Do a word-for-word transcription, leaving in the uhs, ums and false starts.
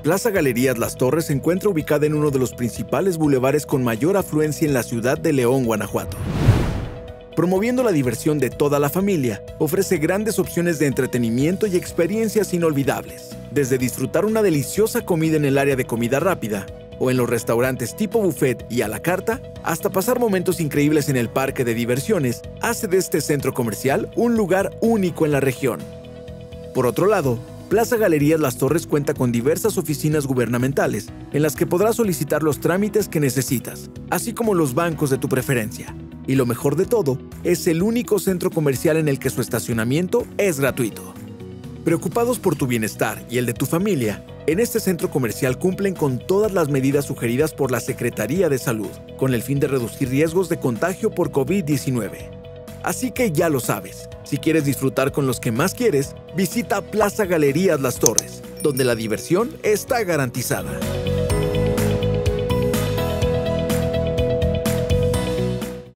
Plaza Galerías Las Torres se encuentra ubicada en uno de los principales bulevares con mayor afluencia en la ciudad de León, Guanajuato. Promoviendo la diversión de toda la familia, ofrece grandes opciones de entretenimiento y experiencias inolvidables, desde disfrutar una deliciosa comida en el área de comida rápida o en los restaurantes tipo buffet y a la carta, hasta pasar momentos increíbles en el parque de diversiones, hace de este centro comercial un lugar único en la región. Por otro lado, Plaza Galerías Las Torres cuenta con diversas oficinas gubernamentales en las que podrás solicitar los trámites que necesitas, así como los bancos de tu preferencia. Y lo mejor de todo, es el único centro comercial en el que su estacionamiento es gratuito. Preocupados por tu bienestar y el de tu familia, en este centro comercial cumplen con todas las medidas sugeridas por la Secretaría de Salud, con el fin de reducir riesgos de contagio por COVID diecinueve. Así que ya lo sabes, si quieres disfrutar con los que más quieres, visita Plaza Galerías Las Torres, donde la diversión está garantizada.